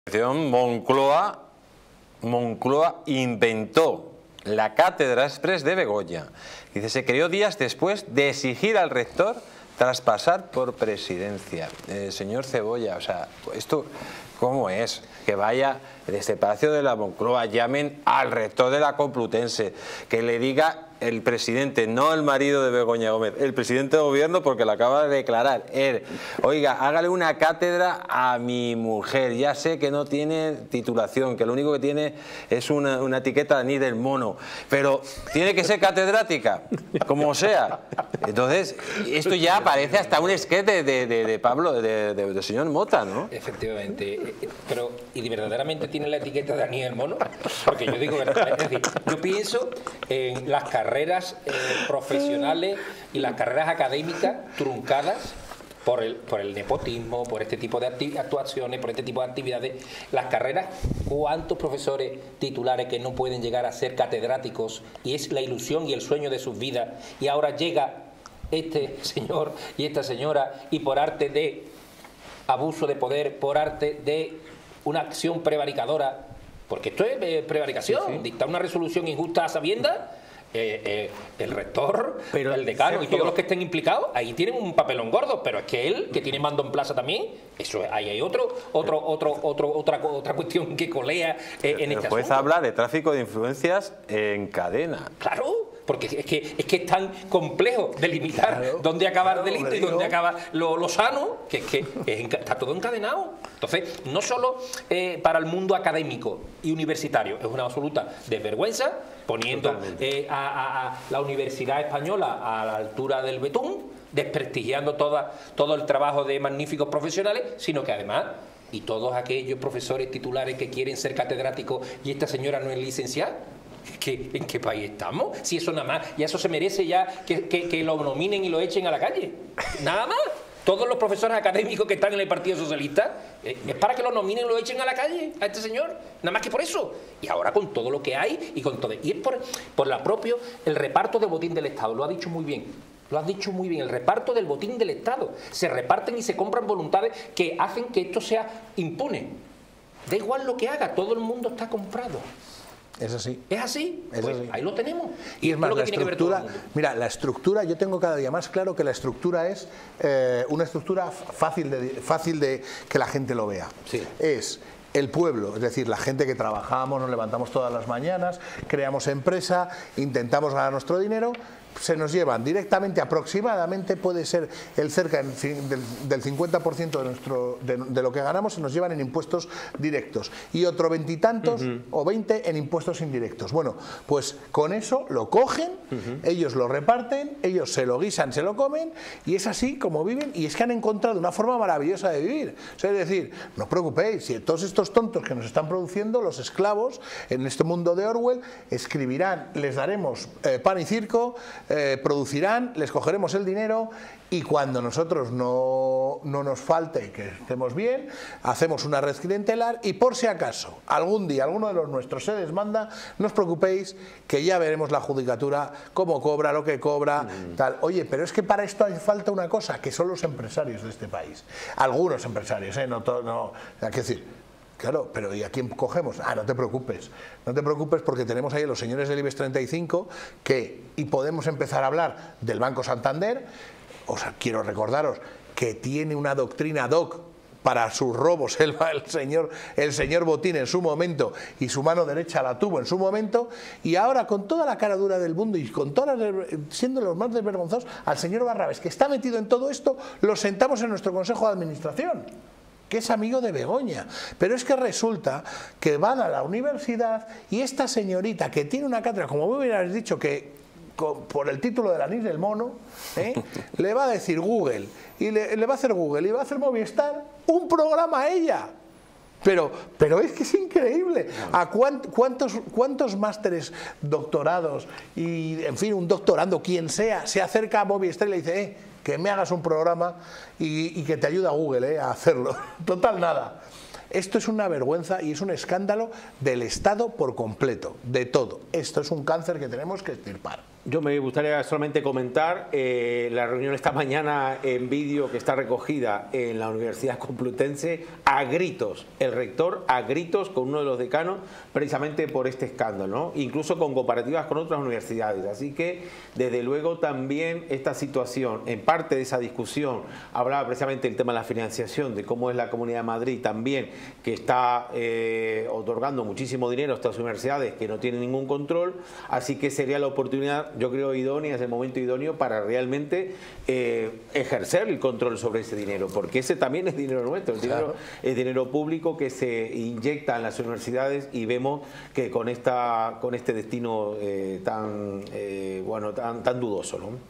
Moncloa inventó la Cátedra Express de Begoña. Dice, se creó días después de exigir al rector tras pasar por presidencia. Señor Cebolla, o sea, esto, ¿cómo es? Que vaya desde el Palacio de la Moncloa, llamen al rector de la Complutense, que le diga el presidente, no el marido de Begoña Gómez, el presidente de gobierno, porque lo acaba de declarar él. Oiga, hágale una cátedra a mi mujer, ya sé que no tiene titulación, que lo único que tiene es una etiqueta de anís del mono, pero tiene que ser catedrática, como sea. Entonces, esto ya parece hasta un esquete de Pablo, del señor Mota, ¿no? Efectivamente, pero ¿y verdaderamente tiene la etiqueta de anís del mono? Porque yo digo, es decir, yo pienso en las carreras profesionales y las carreras académicas truncadas por el nepotismo, por este tipo de actuaciones, por este tipo de actividades. Las carreras, ¿cuántos profesores titulares que no pueden llegar a ser catedráticos y es la ilusión y el sueño de sus vidas, y ahora llega este señor y esta señora y por arte de abuso de poder, por arte de una acción prevaricadora, porque esto es prevaricación, sí, sí, dictar una resolución injusta a sabiendas, el rector, pero el decano, Sergio, y todos los que estén implicados, ahí tienen un papelón gordo, pero es que él, que tiene mando en plaza también, eso ahí hay otra cuestión que colea en este el juez asunto. Habla de tráfico de influencias en cadena. Claro, porque es que es tan complejo delimitar, claro, dónde acaba el delito y dónde acaba lo sano, que está todo encadenado. Entonces, no solo para el mundo académico y universitario, es una absoluta desvergüenza, poniendo a la Universidad Española a la altura del betún, desprestigiando todo el trabajo de magníficos profesionales, sino que además, y todos aquellos profesores titulares que quieren ser catedráticos y esta señora no es licenciada, ¿en qué país estamos? Si eso nada más, y eso se merece ya que lo nominen y lo echen a la calle. Nada más. Todos los profesores académicos que están en el Partido Socialista es para que lo nominen y lo echen a la calle a este señor, nada más que por eso. Y ahora con todo lo que hay y con todo, y es por la propio el reparto del botín del Estado, lo ha dicho muy bien. Lo has dicho muy bien, el reparto del botín del Estado. Se reparten y se compran voluntades que hacen que esto sea impune. Da igual lo que haga, todo el mundo está comprado. Es así. ¿Es así? Es pues así. Ahí lo tenemos. Y es más, la estructura, mira, la estructura, yo tengo cada día más claro que la estructura es una estructura fácil de que la gente lo vea. Sí. Es el pueblo, es decir, la gente que trabajamos, nos levantamos todas las mañanas, creamos empresa, intentamos ganar nuestro dinero, se nos llevan directamente, aproximadamente puede ser el cerca del 50% de lo que ganamos, se nos llevan en impuestos directos y otro veintitantos o 20 en impuestos indirectos. Bueno, pues con eso lo cogen, ellos lo reparten, ellos se lo guisan, se lo comen y es así como viven, y es que han encontrado una forma maravillosa de vivir. O sea, es decir, no os preocupéis, si todos estos tontos que nos están produciendo, los esclavos en este mundo de Orwell, escribirán, les daremos pan y circo, producirán, les cogeremos el dinero y cuando nosotros no nos falte, que estemos bien, hacemos una red clientelar y por si acaso algún día alguno de los nuestros se desmanda, no os preocupéis que ya veremos la judicatura, cómo cobra, lo que cobra, tal. Oye, pero es que para esto hace falta una cosa, que son los empresarios de este país. Algunos empresarios, no, hay que decir. Claro, pero ¿y a quién cogemos? No te preocupes porque tenemos ahí a los señores del IBEX 35 y podemos empezar a hablar del Banco Santander. O sea, quiero recordaros que tiene una doctrina ad hoc para sus robos el señor Botín en su momento, y su mano derecha la tuvo en su momento, y ahora con toda la cara dura del mundo y con todas siendo los más desvergonzados, al señor Barrabás, que está metido en todo esto, lo sentamos en nuestro Consejo de Administración, que es amigo de Begoña, pero es que resulta que van a la universidad y esta señorita que tiene una cátedra, como me hubieras dicho, que por el título del anís del mono, le va a decir Google, y le va a hacer Google, y va a hacer Movistar un programa a ella. Pero es que es increíble. ¿A cuántos másteres, doctorados y, en fin, un doctorando, quien sea, se acerca a Movistar y le dice, que me hagas un programa y que te ayude a Google a hacerlo? Total, nada. Esto es una vergüenza y es un escándalo del Estado por completo, de todo. Esto es un cáncer que tenemos que extirpar. Yo me gustaría solamente comentar la reunión esta mañana en vídeo que está recogida en la Universidad Complutense, a gritos, el rector a gritos con uno de los decanos, precisamente por este escándalo, ¿no? Incluso con comparativas con otras universidades. Así que, desde luego, también esta situación, en parte de esa discusión, hablaba precisamente del tema de la financiación, de cómo es la Comunidad de Madrid también, que está otorgando muchísimo dinero a estas universidades que no tienen ningún control, así que sería la oportunidad, yo creo, idónea, es el momento idóneo para realmente ejercer el control sobre ese dinero, porque ese también es dinero nuestro, el dinero, es dinero público que se inyecta en las universidades, y vemos que con este destino tan dudoso, ¿no?